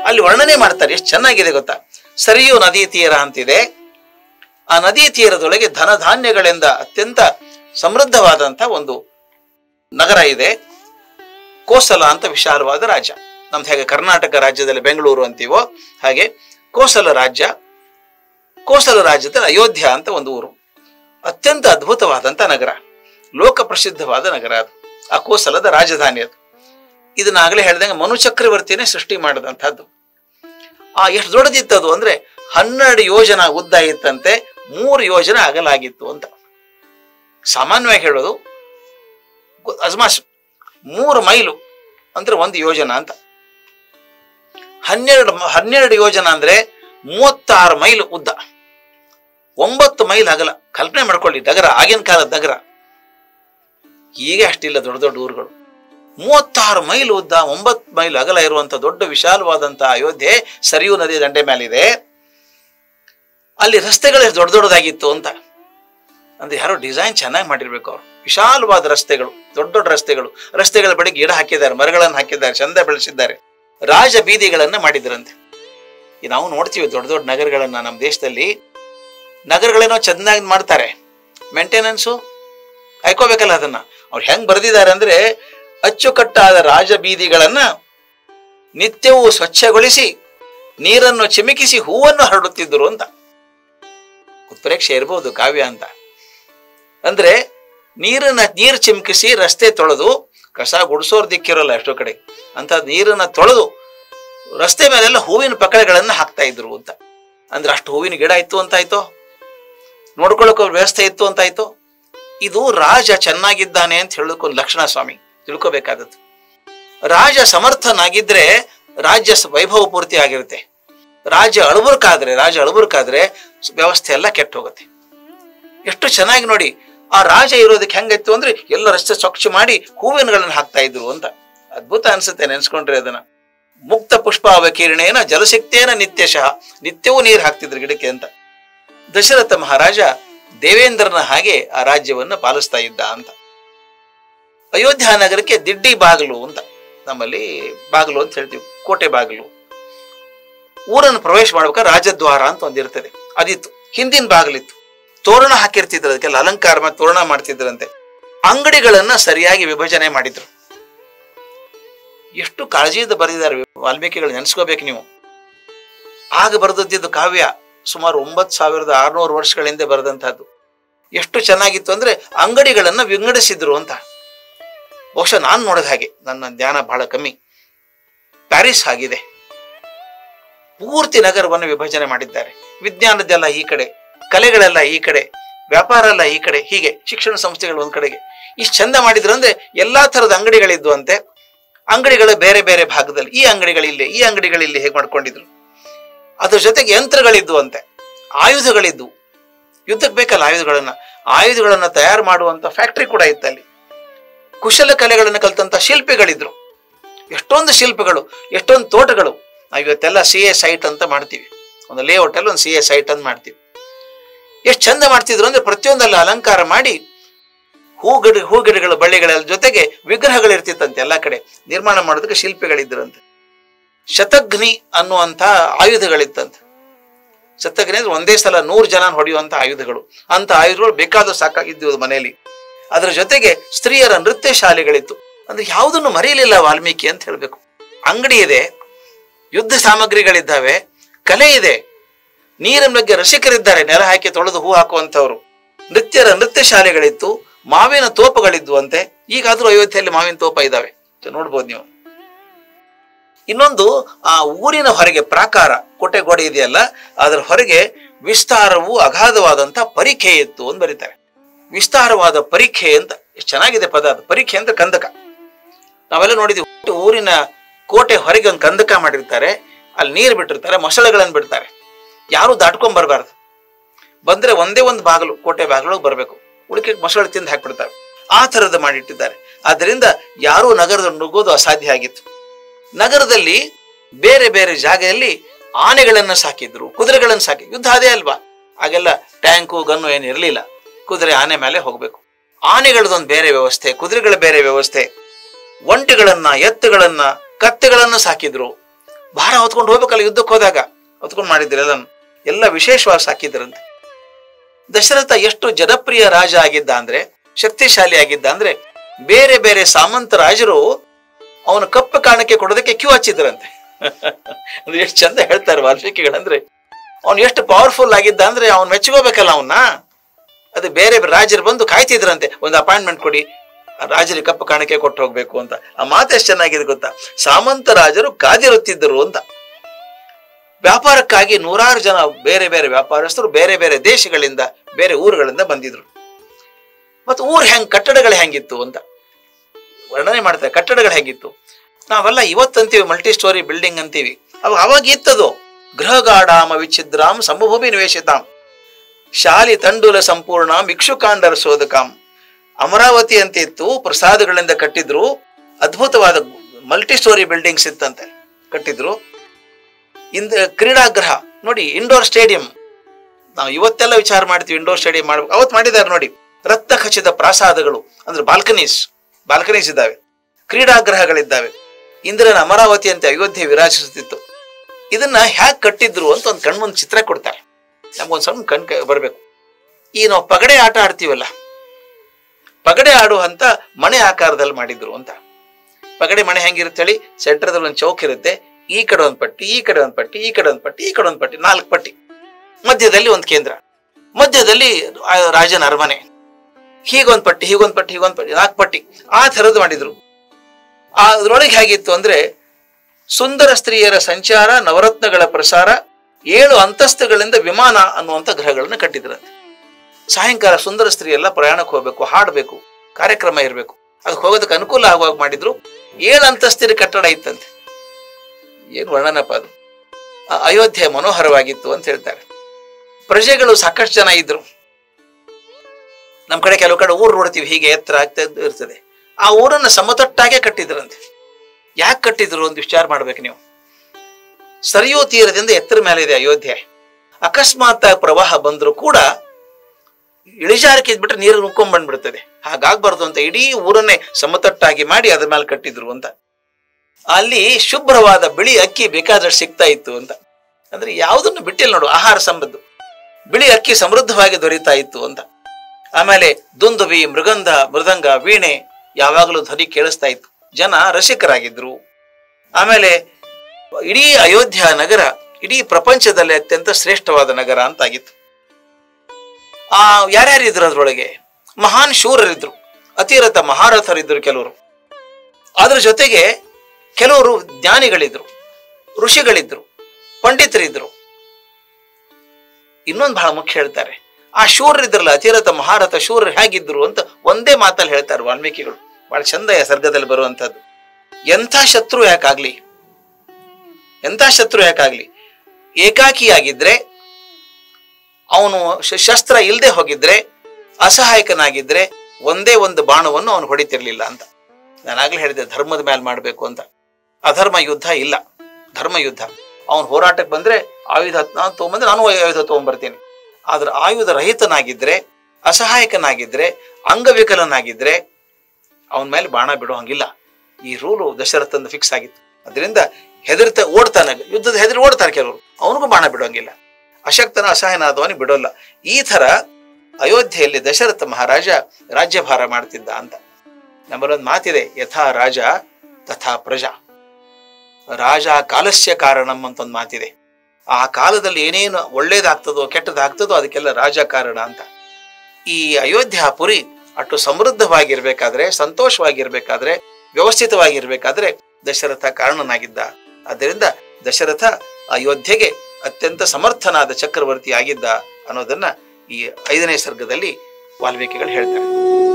ಅಲ್ಲಿ ವರ್ಣನೆ ಮಾಡ್ತಾರೆ. ಎಷ್ಟು ಚೆನ್ನಾಗಿದೆ ಗೊತ್ತಾ. ಸರಿಯು ನದಿ ತೀರ ಅಂತಿದೆ. ಆ ನದಿ ತೀರದೊಳಗೆ ಧನ ಧಾನ್ಯಗಳಿಂದ ಅತ್ಯಂತ ಸಮೃದ್ಧವಾದಂಥ ಒಂದು ನಗರ ಇದೆ. ಕೋಸಲ ಅಂತ ವಿಶಾಲವಾದ ರಾಜ್ಯ. ನಮ್ದು ಹೇಗೆ ಕರ್ನಾಟಕ ರಾಜ್ಯದಲ್ಲಿ ಬೆಂಗಳೂರು ಅಂತೀವೋ ಹಾಗೆ ಕೋಸಲ ರಾಜ್ಯ. ಕೋಸಲ ರಾಜ್ಯದಲ್ಲಿ ಅಯೋಧ್ಯ ಅಂತ ಒಂದು ಊರು. ಅತ್ಯಂತ ಅದ್ಭುತವಾದಂಥ ನಗರ, ಲೋಕ ಪ್ರಸಿದ್ಧವಾದ ನಗರ ಅದು. ಆ ಕೋಸಲದ ರಾಜಧಾನಿ ಅದು. ಇದನ್ನಾಗಲೇ ಹೇಳಿದಂಗೆ ಮನು ಚಕ್ರವರ್ತಿನೇ ಸೃಷ್ಟಿ ಮಾಡಿದಂಥದ್ದು. ಎಷ್ಟು ದೊಡ್ಡದಿತ್ತದು ಅಂದ್ರೆ 12 ಯೋಜನ ಉದ್ದ ಇತ್ತಂತೆ, 3 ಯೋಜನ ಅಗಲಾಗಿತ್ತು ಅಂತ. ಸಾಮಾನ್ಯವಾಗಿ ಹೇಳೋದು ಅಜ್ಮಾಸ್ 3 ಮೈಲು ಅಂದ್ರೆ 1 ಯೋಜನ ಅಂತ. 12 ಯೋಜನ ಅಂದ್ರೆ 36 ಮೈಲು ಉದ್ದ, 9 ಮೈಲ್ ಅಗಲ. ಕಲ್ಪನೆ ಮಾಡ್ಕೊಳ್ಳಿ ನಗರ, ಆಗಿನ ಕಾಲದ ನಗರ. ಹೀಗೆ ಅಷ್ಟಿಲ್ಲ ದೊಡ್ಡ ದೊಡ್ಡ ಊರುಗಳು. 36 ಮೈಲ್ ಉದ್ದ, 9 ಮೈಲ್ ಅಗಲ ಇರುವಂತ ದೊಡ್ಡ ವಿಶಾಲವಾದಂತಹ ಅಯೋಧ್ಯೆ ಸರಿಯೂ ನದಿ ದಂಡೆ ಮೇಲಿದೆ. ಅಲ್ಲಿ ರಸ್ತೆಗಳು ಎಷ್ಟು ದೊಡ್ಡ ದೊಡ್ಡದಾಗಿತ್ತು ಅಂತ ಅಂದ್ರೆ ಯಾರೋ ಡಿಸೈನ್ ಚೆನ್ನಾಗಿ ಮಾಡಿರ್ಬೇಕು ಅವರು. ವಿಶಾಲವಾದ ರಸ್ತೆಗಳು, ದೊಡ್ಡ ದೊಡ್ಡ ರಸ್ತೆಗಳು. ರಸ್ತೆಗಳ ಬಳಿ ಗಿಡ ಹಾಕಿದ್ದಾರೆ, ಮರಗಳನ್ನು ಹಾಕಿದ್ದಾರೆ, ಚಂದ ಬೆಳೆಸಿದ್ದಾರೆ. ರಾಜ ಬೀದಿಗಳನ್ನ ಮಾಡಿದ್ರಂತೆ. ನಾವು ನೋಡ್ತೀವಿ ದೊಡ್ಡ ದೊಡ್ಡ ನಗರಗಳನ್ನ ನಮ್ಮ ದೇಶದಲ್ಲಿ. ನಗರಗಳೇನೋ ಚೆನ್ನಾಗಿ ಮಾಡ್ತಾರೆ, ಮೇಂಟೆನೆನ್ಸು ಹಾಯ್ಕೋಬೇಕಲ್ಲ ಅದನ್ನ. ಅವ್ರು ಹೆಂಗ್ ಬರೆದಿದ್ದಾರೆ ಅಂದ್ರೆ, ಅಚ್ಚುಕಟ್ಟಾದ ರಾಜ ಬೀದಿಗಳನ್ನ ನಿತ್ಯವೂ ಸ್ವಚ್ಛಗೊಳಿಸಿ ನೀರನ್ನು ಚಿಮುಕಿಸಿ ಹೂವನ್ನು ಹರಡುತ್ತಿದ್ದರು ಅಂತ. ಉತ್ಪ್ರೇಕ್ಷೆ ಇರಬಹುದು ಕಾವ್ಯ ಅಂತ. ಅಂದ್ರೆ ನೀರು ಚಿಮುಕಿಸಿ ರಸ್ತೆ ತೊಳೆದು, ಕಸ ಗುಡಿಸೋರ್ ದಿಕ್ಕಿರೋಲ್ಲ ಎಷ್ಟೋ ಕಡೆ, ಅಂತ ನೀರನ್ನ ತೊಳೆದು ರಸ್ತೆ ಮೇಲೆಲ್ಲ ಹೂವಿನ ಪಕಳೆಗಳನ್ನ ಹಾಕ್ತಾ ಇದ್ರು ಅಂತ. ಅಂದ್ರೆ ಅಷ್ಟು ಹೂವಿನ ಗಿಡ ಇತ್ತು ಅಂತಾಯ್ತು, ನೋಡ್ಕೊಳ್ಳೋಕೆ ವ್ಯವಸ್ಥೆ ಇತ್ತು ಅಂತಾಯ್ತು. ಇದು ರಾಜ ಚೆನ್ನಾಗಿದ್ದಾನೆ ಅಂತ ಹೇಳೋಕೊಂದು ಲಕ್ಷಣ ಸ್ವಾಮಿ, ತಿಳ್ಕೋಬೇಕಾದದ್ದು. ರಾಜ ಸಮರ್ಥನಾಗಿದ್ರೆ ರಾಜ್ಯ ವೈಭವ ಪೂರ್ತಿ ಆಗಿರುತ್ತೆ. ರಾಜ ಅಳಬುರ್ಕಾದ್ರೆ ವ್ಯವಸ್ಥೆ ಎಲ್ಲ ಕೆಟ್ಟು ಹೋಗುತ್ತೆ. ಎಷ್ಟು ಚೆನ್ನಾಗಿ ನೋಡಿ, ಆ ರಾಜ ಇರೋದಕ್ಕೆ ಹೆಂಗಾಯ್ತು ಅಂದ್ರೆ ಎಲ್ಲ ರಸ್ತೆ ಸ್ವಚ್ಛ ಮಾಡಿ ಹೂವಿನಗಳನ್ನ ಹಾಕ್ತಾ ಇದ್ರು ಅಂತ. ಅದ್ಭುತ ಅನ್ಸುತ್ತೆ ನೆನ್ಸ್ಕೊಂಡ್ರೆ ಅದನ್ನ. ಮುಕ್ತ ಪುಷ್ಪ ಅವಕೀರ್ಣೇನ ಜಲಶಕ್ತೇನ ನಿತ್ಯಶಃ, ನಿತ್ಯವೂ ನೀರು ಹಾಕ್ತಿದ್ರು ಗಿಡಕ್ಕೆ ಅಂತ. ದಶರಥ ಮಹಾರಾಜ ದೇವೇಂದ್ರನ ಹಾಗೆ ಆ ರಾಜ್ಯವನ್ನ ಪಾಲಿಸ್ತಾ ಇದ್ದ ಅಂತ. ಅಯೋಧ್ಯ ನಗರಕ್ಕೆ ದಿಡ್ಡಿ ಬಾಗಿಲು ಅಂತ, ನಮ್ಮಲ್ಲಿ ಬಾಗಿಲು ಅಂತ ಹೇಳ್ತೀವಿ, ಕೋಟೆ ಬಾಗಿಲು. ಊರನ್ನು ಪ್ರವೇಶ ಮಾಡ್ಬೇಕಾದ್ರೆ ರಾಜದ್ವಾರ ಅಂತ ಒಂದಿರ್ತದೆ, ಅದಿತ್ತು. ಹಿಂದಿನ ಬಾಗಿಲಿತ್ತು, ತೋರಣ ಹಾಕಿರ್ತಿದ್ರು, ಅದಕ್ಕೆಲ್ಲ ಅಲಂಕಾರ ಮಾಡಿ ತೋರಣ ಮಾಡ್ತಿದ್ರಂತೆ. ಅಂಗಡಿಗಳನ್ನ ಸರಿಯಾಗಿ ವಿಭಜನೆ ಮಾಡಿದ್ರು. ಎಷ್ಟು ಕಾಳಜಿಯಿಂದ ಬರೆದಿದ್ದಾರೆ ವಾಲ್ಮೀಕಿಗಳು, ನೆನೆಸ್ಕೋಬೇಕು ನೀವು. ಆಗ ಬರೆದದ್ದು ಕಾವ್ಯ ಸುಮಾರು 9600 ವರ್ಷಗಳ ಹಿಂದೆ ಬರೆದಂತಹದ್ದು. ಎಷ್ಟು ಚೆನ್ನಾಗಿತ್ತು ಅಂದ್ರೆ ಅಂಗಡಿಗಳನ್ನ ವಿಂಗಡಿಸಿದ್ರು ಅಂತ. ಬಹುಶಃ ನಾನು ನೋಡಿದ ಹಾಗೆ, ನನ್ನ ಜ್ಞಾನ ಬಹಳ ಕಮ್ಮಿ, ಪ್ಯಾರಿಸ್ ಆಗಿದೆ. ಪೂರ್ತಿ ನಗರವನ್ನು ವಿಭಜನೆ ಮಾಡಿದ್ದಾರೆ. ವಿಜ್ಞಾನದೆಲ್ಲ ಈ ಕಡೆ, ಕಲೆಗಳೆಲ್ಲ ಈ ಕಡೆ, ವ್ಯಾಪಾರ ಎಲ್ಲ ಈ ಕಡೆ, ಹೀಗೆ ಶಿಕ್ಷಣ ಸಂಸ್ಥೆಗಳು ಒಂದ್ ಕಡೆಗೆ. ಇಷ್ಟು ಚಂದ ಮಾಡಿದ್ರು ಅಂದ್ರೆ ಎಲ್ಲಾ ತರದ ಅಂಗಡಿಗಳಿದ್ವು ಅಂತೆ. ಅಂಗಡಿಗಳು ಬೇರೆ ಬೇರೆ ಭಾಗದಲ್ಲಿ, ಈ ಅಂಗಡಿಗಳಿಲ್ಲಿ, ಈ ಅಂಗಡಿಗಳಿಲ್ಲಿ ಹೇಗೆ ಮಾಡ್ಕೊಂಡಿದ್ರು. ಅದ್ರ ಜೊತೆಗೆ ಯಂತ್ರಗಳಿದ್ವು ಅಂತೆ, ಆಯುಧಗಳಿದ್ವು. ಯುದ್ಧಕ್ಕೆ ಬೇಕಲ್ಲ ಆಯುಧಗಳನ್ನ ತಯಾರು ಮಾಡುವಂತ ಫ್ಯಾಕ್ಟ್ರಿ ಕೂಡ ಇತ್ತು ಅಲ್ಲಿ. ಕುಶಲ ಕಲೆಗಳನ್ನು ಕಲ್ತಂತ ಶಿಲ್ಪಿಗಳಿದ್ರು. ಎಷ್ಟೊಂದು ಶಿಲ್ಪಗಳು, ಎಷ್ಟೊಂದು ತೋಟಗಳು. ನಾವು ಇವತ್ತೆಲ್ಲ CA ಸೈಟ್ ಅಂತ ಮಾಡ್ತೀವಿ, ಒಂದು ಲೇಔಟ್ ಅಲ್ಲಿ ಒಂದು CA ಸೈಟ್ ಅಂತ ಮಾಡ್ತೀವಿ. ಎಷ್ಟು ಚಂದ ಮಾಡ್ತಿದ್ರು ಅಂದ್ರೆ ಪ್ರತಿಯೊಂದಲ್ಲ ಅಲಂಕಾರ ಮಾಡಿ ಹೂಗಿಡಗಳು, ಬಳ್ಳಿಗಳ ಜೊತೆಗೆ ವಿಗ್ರಹಗಳು ಇರ್ತಿತ್ತಂತೆ. ಎಲ್ಲಾ ಕಡೆ ನಿರ್ಮಾಣ ಮಾಡೋದಕ್ಕೆ ಶಿಲ್ಪಿಗಳಿದ್ರಂತೆ. ಶತಘ್ನಿ ಅನ್ನುವಂತ ಆಯುಧಗಳಿತ್ತಂತೆ. ಶತಘ್ನಿ ಅಂದ್ರೆ ಒಂದೇ ಸಲ 100 ಜನ ಹೊಡೆಯುವಂತ ಆಯುಧಗಳು. ಅಂತ ಆಯುಧಗಳು ಬೇಕಾದ ಸಾಕಾಗಿದ್ದು ಮನೆಯಲ್ಲಿ. ಅದರ ಜೊತೆಗೆ ಸ್ತ್ರೀಯರ ನೃತ್ಯ ಶಾಲೆಗಳಿತ್ತು. ಅಂದ್ರೆ ಯಾವುದನ್ನು ಮರೆಯಲಿಲ್ಲ ವಾಲ್ಮೀಕಿ ಅಂತ ಹೇಳ್ಬೇಕು. ಅಂಗಡಿ ಇದೆ, ಯುದ್ಧ ಸಾಮಗ್ರಿಗಳಿದ್ದಾವೆ, ಕಲೆ ಇದೆ, ನೀರಿನ ಬಗ್ಗೆ ರಸಿಕರಿದ್ದಾರೆ, ನೆಲ ಹಾಕಿ ತೊಳೆದು ಹೂ ಹಾಕುವಂತವ್ರು. ನೃತ್ಯ ಶಾಲೆಗಳಿತ್ತು, ಮಾವಿನ ತೋಪಗಳಿದ್ವು ಅಂತೆ. ಈಗಾದ್ರೂ ಅಯೋಧ್ಯೆಯಲ್ಲಿ ಮಾವಿನ ತೋಪ ಇದ್ದಾವೆ, ನೋಡ್ಬೋದು ನೀವು. ಇನ್ನೊಂದು, ಆ ಊರಿನ ಹೊರಗೆ ಪ್ರಾಕಾರ ಕೋಟೆ ಗೋಡೆ ಇದೆಯಲ್ಲ, ಅದರ ಹೊರಗೆ ವಿಸ್ತಾರವು ಅಗಾಧವಾದಂತ ಪರಿಖೆ ಇತ್ತು ಅಂತ ಬರೀತಾರೆ. ವಿಸ್ತಾರವಾದ ಪರಿಖೆ ಅಂತ, ಎಷ್ಟು ಚೆನ್ನಾಗಿದೆ ಪದ ಅದು. ಪರಿಖೆ ಅಂದ್ರೆ ಕಂದಕ. ನಾವೆಲ್ಲ ನೋಡಿದ್ವಿ, ಊರಿನ ಕೋಟೆ ಹೊರಗೆ ಒಂದು ಕಂದಕ ಮಾಡಿರ್ತಾರೆ, ಅಲ್ಲಿ ನೀರು ಬಿಟ್ಟಿರ್ತಾರೆ, ಮೊಸಳೆಗಳನ್ನು ಬಿಡ್ತಾರೆ. ಯಾರು ದಾಟ್ಕೊಂಡ್ ಬರಬಾರ್ದು. ಬಂದ್ರೆ ಒಂದೇ ಒಂದು ಬಾಗಿಲು, ಕೋಟೆ ಬಾಗಿಲು ಬರ್ಬೇಕು, ಉಳಿಕೆ ಮೊಸಳೆ ತಿಂದು ಹಾಕ್ಬಿಡ್ತಾರೆ. ಆ ತರದ ಮಾಡಿಟ್ಟಿದ್ದಾರೆ. ಆದ್ರಿಂದ ಯಾರೂ ನಗರದ ನುಗ್ಗೋದು ಅಸಾಧ್ಯ ಆಗಿತ್ತು. ನಗರದಲ್ಲಿ ಬೇರೆ ಬೇರೆ ಜಾಗೆಯಲ್ಲಿ ಆನೆಗಳನ್ನ ಸಾಕಿದ್ರು, ಕುದುರೆಗಳನ್ನು ಸಾಕಿ. ಯುದ್ಧ ಅದೇ ಅಲ್ವಾ, ಹಾಗೆಲ್ಲ ಟ್ಯಾಂಕು ಗನ್ನು ಏನು ಇರಲಿಲ್ಲ. ಕುದುರೆ ಆನೆ ಮೇಲೆ ಹೋಗ್ಬೇಕು. ಆನೆಗಳದೊಂದು ಬೇರೆ ವ್ಯವಸ್ಥೆ, ಕುದುರೆಗಳ ಬೇರೆ ವ್ಯವಸ್ಥೆ. ಒಂಟೆಗಳನ್ನ, ಎತ್ತುಗಳನ್ನ, ಕತ್ತೆಗಳನ್ನ ಸಾಕಿದ್ರು. ಭಾರ ಹೊತ್ಕೊಂಡು ಹೋಗ್ಬೇಕಲ್ಲ ಯುದ್ಧಕ್ಕೆ ಹೋದಾಗ, ಹೊತ್ಕೊಂಡು ಮಾಡಿದ್ರು ಎಲ್ಲ ವಿಶೇಷವಾಗಿ ಸಾಕಿದ್ರಂತೆ. ದಶರಥ ಎಷ್ಟು ಜನಪ್ರಿಯ ರಾಜ ಆಗಿದ್ದ ಅಂದ್ರೆ, ಶಕ್ತಿಶಾಲಿ ಆಗಿದ್ದ ಅಂದ್ರೆ, ಬೇರೆ ಬೇರೆ ಸಾಮಂತ ರಾಜರು ಅವನ ಕಪ್ಪು ಕಾಣಿಕೆ ಕೊಡೋದಕ್ಕೆ ಕ್ಯೂ ಹಚ್ಚಿದ್ರಂತೆ. ಅಂದ್ರೆ ಎಷ್ಟು ಚಂದ ಹೇಳ್ತಾರೆ ವಾಲ್ಮೀಕಿಗಳಂದ್ರೆ, ಅವನು ಎಷ್ಟು ಪವರ್ಫುಲ್ ಆಗಿದ್ದ ಅಂದ್ರೆ ಅವ್ನು ಮೆಚ್ಕೋಬೇಕಲ್ಲ ಅವನ್ನ. ಅದು ಬೇರೆ ರಾಜರು ಬಂದು ಕಾಯ್ತಿದ್ರಂತೆ, ಒಂದು ಅಪಾಯಿಂಟ್ಮೆಂಟ್ ಕೊಡಿ, ರಾಜರಿಗೆ ಕಪ್ಪು ಕಾಣಿಕೆ ಕೊಟ್ಟು ಹೋಗ್ಬೇಕು ಅಂತ. ಆ ಮಾತು ಎಷ್ಟು ಚೆನ್ನಾಗಿದೆ ಗೊತ್ತಾ, ಸಾಮಂತ ರಾಜರು ಕಾದಿರುತ್ತಿದ್ದರು ಅಂತ. ವ್ಯಾಪಾರಕ್ಕಾಗಿ ನೂರಾರು ಜನ ಬೇರೆ ಬೇರೆ ವ್ಯಾಪಾರಸ್ಥರು ಬೇರೆ ಬೇರೆ ದೇಶಗಳಿಂದ, ಬೇರೆ ಊರುಗಳಿಂದ ಬಂದಿದ್ರು. ಮತ್ತು ಊರ್ ಕಟ್ಟಡಗಳು ಹೆಂಗಿತ್ತು ಅಂತ ವರ್ಣನೆ ಮಾಡ್ತಾರೆ. ಕಟ್ಟಡಗಳು ಹೆಂಗಿತ್ತು, ನಾವೆಲ್ಲ ಇವತ್ತಂತೀವಿ ಮಲ್ಟಿ ಸ್ಟೋರಿ ಬಿಲ್ಡಿಂಗ್ ಅಂತೀವಿ, ಅವಾಗ ಇತ್ತದು. ಗೃಹಗಾಢಾಮ ವಿಚ್ಛಿದ್ರಾಂ ಸಮಭೂಮಿ ನಿವೇಶಿತಾಂ ಶಾಲಿ ತಂಡೂಲ ಸಂಪೂರ್ಣ ಇಕ್ಷುಕಾಂಡರ ಸೋದಕಾಂ. ಅಮರಾವತಿ ಅಂತ ಇತ್ತು, ಪ್ರಸಾದಗಳಿಂದ ಕಟ್ಟಿದ್ರು, ಅದ್ಭುತವಾದ ಮಲ್ಟಿ ಸ್ಟೋರಿ ಬಿಲ್ಡಿಂಗ್ಸ್ ಇತ್ತಂತೆ, ಕಟ್ಟಿದ್ರು. ಕ್ರೀಡಾಗೃಹ ನೋಡಿ, ಇಂಡೋರ್ ಸ್ಟೇಡಿಯಂ. ನಾವು ಇವತ್ತೆಲ್ಲ ವಿಚಾರ ಮಾಡ್ತೀವಿ ಇಂಡೋರ್ ಸ್ಟೇಡಿಯಂ ಮಾಡ್ಬೇಕು, ಅವತ್ತು ಮಾಡಿದ್ದಾರೆ ನೋಡಿ. ರಕ್ತ ಖಚಿತ ಪ್ರಾಸಾದಗಳು ಅಂದ್ರೆ ಬಾಲ್ಕನೀಸ್ ಇದ್ದಾವೆ, ಕ್ರೀಡಾಗೃಹಗಳಿದ್ದಾವೆ. ಇಂದ್ರನ ಅಮರಾವತಿ ಅಂತ ಅಯೋಧ್ಯೆ ವಿರಾಜಿಸುತ್ತಿತ್ತು. ಇದನ್ನ ಹ್ಯಾಕ್ ಕಟ್ಟಿದ್ರು ಅಂತ ಒಂದು ಕಣ್ಮುಂದ್ ಚಿತ್ರ ಕೊಡ್ತಾರೆ. ನಮ್ಗೊಂದ್ ಸ್ವಲ್ಪ ಕಣ್ ಬರ್ಬೇಕು. ಈ ನಾವು ಪಗಡೆ ಆಟ ಆಡ್ತೀವಲ್ಲ, ಪಗಡೆ ಆಡುವಂತ ಮಣೆ ಆಕಾರದಲ್ಲಿ ಮಾಡಿದ್ರು ಅಂತ. ಪಗಡೆ ಮಣೆ ಹೆಂಗಿರುತ್ತೆ ಹೇಳಿ, ಸೆಂಟರ್ದಲ್ಲಿ ಒಂದು ಚೌಕ್ ಇರುತ್ತೆ, ಈ ಕಡೆ ಒಂದು ಪಟ್ಟಿ, ಈ ಕಡೆ ಒಂದು ಪಟ್ಟಿ, ಈ ಕಡೆ ಒಂದು ಪಟ್ಟಿ, ಈ ಕಡೆ ಒಂದು ಪಟ್ಟಿ, 4 ಪಟ್ಟಿ, ಮಧ್ಯದಲ್ಲಿ ಒಂದು ಕೇಂದ್ರ, ಮಧ್ಯದಲ್ಲಿ ರಾಜನ ಅರಮನೆ, ಹೀಗೊಂದು ಪಟ್ಟಿ, ಹೀಗೊಂದು ಪಟ್ಟಿ, ಹೀಗೊಂದು ಪಟ್ಟಿ, 4 ಪಟ್ಟಿ, ಆ ಥರದ್ದು ಮಾಡಿದ್ರು. ಅದ್ರೊಳಗೆ ಹೇಗಿತ್ತು ಅಂದ್ರೆ, ಸುಂದರ ಸ್ತ್ರೀಯರ ಸಂಚಾರ, ನವರತ್ನಗಳ ಪ್ರಸಾರ, 7 ಅಂತಸ್ತುಗಳಿಂದ ವಿಮಾನ ಅನ್ನುವಂಥ ಗ್ರಹಗಳನ್ನ ಕಟ್ಟಿದ್ರಂತೆ. ಸಾಯಂಕಾಲ ಸುಂದರ ಸ್ತ್ರೀ ಎಲ್ಲ ಪ್ರಯಾಣಕ್ಕೆ ಹೋಗ್ಬೇಕು, ಹಾಡಬೇಕು, ಕಾರ್ಯಕ್ರಮ ಇರಬೇಕು, ಅದಕ್ಕೆ ಹೋಗೋದಕ್ಕೆ ಅನುಕೂಲ ಆಗುವಾಗ ಮಾಡಿದ್ರು. 7 ಅಂತಸ್ತಿನ ಕಟ್ಟಡ ಇತ್ತಂತೆ. ಏನು ವರ್ಣನಪ್ಪ ಅದು. ಅಯೋಧ್ಯೆ ಮನೋಹರವಾಗಿತ್ತು ಅಂತ ಹೇಳ್ತಾರೆ. ಪ್ರಜೆಗಳು ಸಾಕಷ್ಟು ಜನ ಇದ್ರು. ನಮ್ ಕಡೆ ಕೆಲವು ಕಡೆ ಊರು ನೋಡ್ತೀವಿ, ಹೀಗೆ ಎತ್ತರ ಆಗ್ತಾ ಇರ್ತದೆ. ಆ ಊರನ್ನ ಸಮತಟ್ಟಾಗೆ ಕಟ್ಟಿದ್ರಂತೆ. ಯಾಕೆ ಕಟ್ಟಿದ್ರು ಅಂತ ವಿಚಾರ ಮಾಡ್ಬೇಕು ನೀವು. ಸರಿಯೂ ತೀರದಿಂದ ಎತ್ತರ ಮೇಲೆ ಇದೆ ಅಯೋಧ್ಯೆ. ಅಕಸ್ಮಾತ್ ಪ್ರವಾಹ ಬಂದ್ರು ಕೂಡ ಇಳಿಜಾರಕ್ಕೆ ಇದ್ಬಿಟ್ರೆ ನೀರು ನುಕ್ಕೊಂಡ್ ಬಂದ್ಬಿಡ್ತದೆ. ಹಾಗಾಗ್ಬಾರ್ದು ಅಂತ ಇಡೀ ಊರನ್ನೇ ಸಮತಟ್ಟಾಗಿ ಮಾಡಿ ಅದ್ರ ಮೇಲೆ ಕಟ್ಟಿದ್ರು ಅಂತ. ಅಲ್ಲಿ ಶುಭ್ರವಾದ ಬಿಳಿ ಅಕ್ಕಿ ಬೇಕಾದಷ್ಟು ಸಿಗ್ತಾ ಇತ್ತು ಅಂತ. ಅಂದ್ರೆ ಯಾವುದನ್ನು ಬಿಟ್ಟಿಲ್ಲ ನೋಡು, ಆಹಾರ ಸಂಬಂಧ ಬಿಳಿ ಅಕ್ಕಿ ಸಮೃದ್ಧವಾಗಿ ದೊರೀತಾ ಇತ್ತು ಅಂತ. ಆಮೇಲೆ ದುಂದುಬಿ, ಮೃದಂಗ, ವೀಣೆ ಯಾವಾಗಲೂ ಧ್ವನಿ ಕೇಳಿಸ್ತಾ ಇತ್ತು. ಜನ ರಸಿಕರಾಗಿದ್ರು. ಆಮೇಲೆ ಇಡೀ ಅಯೋಧ್ಯ ನಗರ ಇಡೀ ಪ್ರಪಂಚದಲ್ಲಿ ಅತ್ಯಂತ ಶ್ರೇಷ್ಠವಾದ ನಗರ ಅಂತಾಗಿತ್ತು. ಯಾರ್ಯಾರಿದ್ರು ಅದ್ರೊಳಗೆ? ಮಹಾನ್ ಶೂರರಿದ್ರು, ಅತಿರಥ ಮಹಾರಥರಿದ್ರು ಕೆಲವರು. ಅದ್ರ ಜೊತೆಗೆ ಕೆಲವರು ಜ್ಞಾನಿಗಳಿದ್ರು, ಋಷಿಗಳಿದ್ರು, ಪಂಡಿತರಿದ್ರು. ಇನ್ನೊಂದು ಬಹಳ ಮುಖ್ಯ ಹೇಳ್ತಾರೆ, ಆ ಶೂರರಿದ್ರಲ್ಲ, ಅತಿರಥ ಮಹಾರಥ ಶೂರರು ಹೇಗಿದ್ರು ಅಂತ ಒಂದೇ ಮಾತಲ್ಲಿ ಹೇಳ್ತಾರೆ ವಾಲ್ಮೀಕಿಗಳು. ಬಹಳ ಚಂದ ಸರ್ಗದಲ್ಲಿ ಬರುವಂತದ್ದು. ಎಂಥ ಶತ್ರು ಯಾಕಾಗ್ಲಿ ಏಕಾಕಿಯಾಗಿದ್ರೆ, ಅವನು ಶಸ್ತ್ರ ಇಲ್ಲದೆ ಹೋಗಿದ್ರೆ, ಅಸಹಾಯಕನಾಗಿದ್ರೆ ಒಂದೇ ಒಂದು ಬಾಣವನ್ನು ಅವನು ಹೊಡಿತಿರ್ಲಿಲ್ಲ ಅಂತ. ನಾನಾಗ್ಲೇ ಹೇಳಿದೆ ಧರ್ಮದ ಮೇಲೆ ಮಾಡ್ಬೇಕು ಅಂತ. ಅಧರ್ಮ ಯುದ್ಧ ಇಲ್ಲ, ಧರ್ಮ ಯುದ್ಧ. ಅವನು ಹೋರಾಟಕ್ಕೆ ಬಂದ್ರೆ ಆಯುಧ ತಗೊಂಬಂದ್ರೆ ನಾನು ಆಯುಧ ತಗೊಂಡ್ಬರ್ತೀನಿ. ಆದ್ರೆ ಆಯುಧ ರಹಿತನಾಗಿದ್ರೆ, ಅಸಹಾಯಕನಾಗಿದ್ರೆ, ಅಂಗವಿಕಲನಾಗಿದ್ರೆ ಅವನ ಮೇಲೆ ಬಾಣ ಬಿಡೋ ಹಂಗಿಲ್ಲ. ಈ ರೂಲು ದಶರಥಂದು ಫಿಕ್ಸ್ ಆಗಿತ್ತು. ಅದರಿಂದ ಹೆದರ್ತಾ ಓಡ್ತಾನೆ, ಯುದ್ಧದ ಹೆದರಿ ಓಡ್ತಾರೆ ಕೆಲವರು, ಅವನಿಗೂ ಬಾಣ ಬಿಡೋಂಗಿಲ್ಲ. ಅಶಕ್ತನ ಅಸಹಾಯನಾದವನಿಗೆ ಬಿಡೋಲ್ಲ. ಈ ತರ ಅಯೋಧ್ಯೆಯಲ್ಲಿ ದಶರಥ ಮಹಾರಾಜ ರಾಜ್ಯಭಾರ ಮಾಡ್ತಿದ್ದ ಅಂತ. ನಮ್ಮಲ್ಲೊಂದು ಮಾತಿದೆ, ಯಥಾ ರಾಜ ತಥಾ ಪ್ರಜಾ. ರಾಜ ಕಾಲಸ್ಯ ಕಾರಣಂ ಅಂತ ಒಂದು ಮಾತಿದೆ. ಆ ಕಾಲದಲ್ಲಿ ಏನೇನು ಒಳ್ಳೇದಾಗ್ತದೋ ಕೆಟ್ಟದಾಗ್ತದೋ ಅದಕ್ಕೆಲ್ಲ ರಾಜ ಕಾರಣ ಅಂತ. ಈ ಅಯೋಧ್ಯಾಪುರಿ ಅಷ್ಟು ಸಮೃದ್ಧವಾಗಿರ್ಬೇಕಾದ್ರೆ, ಸಂತೋಷವಾಗಿರ್ಬೇಕಾದ್ರೆ, ವ್ಯವಸ್ಥಿತವಾಗಿರ್ಬೇಕಾದ್ರೆ ದಶರಥ ಕಾರಣನಾಗಿದ್ದ. ಆದ್ದರಿಂದ ದಶರಥ ಅಯೋಧ್ಯೆಗೆ ಅತ್ಯಂತ ಸಮರ್ಥನಾದ ಚಕ್ರವರ್ತಿ ಆಗಿದ್ದ ಅನ್ನೋದನ್ನ ಈ 5ನೇ ಸರ್ಗದಲ್ಲಿ ವಾಲ್ಮೀಕಿಗಳು ಹೇಳ್ತಾರೆ.